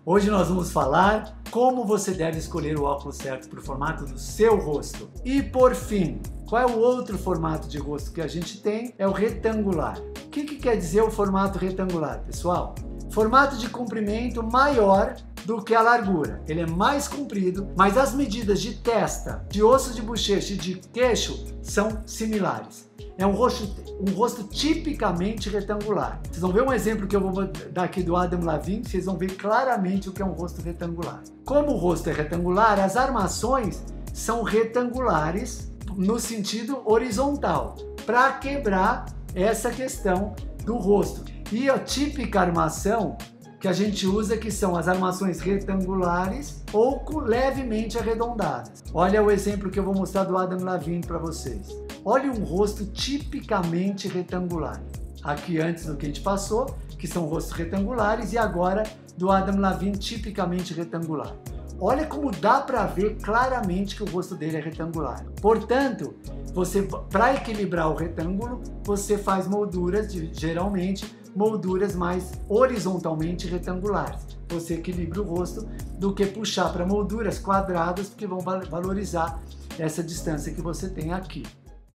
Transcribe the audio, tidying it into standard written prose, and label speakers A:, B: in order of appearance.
A: Hoje nós vamos falar como você deve escolher o óculos certo para o formato do seu rosto. E por fim, qual é o outro formato de rosto que a gente tem? É o retangular. O que quer dizer o formato retangular, pessoal? Formato de comprimento maior do que a largura. Ele é mais comprido, mas as medidas de testa, de osso de bochecha e de queixo são similares. É um rosto tipicamente retangular. Vocês vão ver um exemplo que eu vou dar aqui do Adam Levine, vocês vão ver claramente o que é um rosto retangular. Como o rosto é retangular, as armações são retangulares no sentido horizontal, para quebrar essa questão do rosto. E a típica armação que a gente usa, que são as armações retangulares ou levemente arredondadas. Olha o exemplo que eu vou mostrar do Adam Levine para vocês. Olha um rosto tipicamente retangular. Aqui antes do que a gente passou, que são rostos retangulares, e agora do Adam Levine tipicamente retangular. Olha como dá para ver claramente que o rosto dele é retangular. Portanto, para equilibrar o retângulo, você faz molduras, geralmente molduras mais horizontalmente retangulares. Você equilibra o rosto do que puxar para molduras quadradas, porque vão valorizar essa distância que você tem aqui.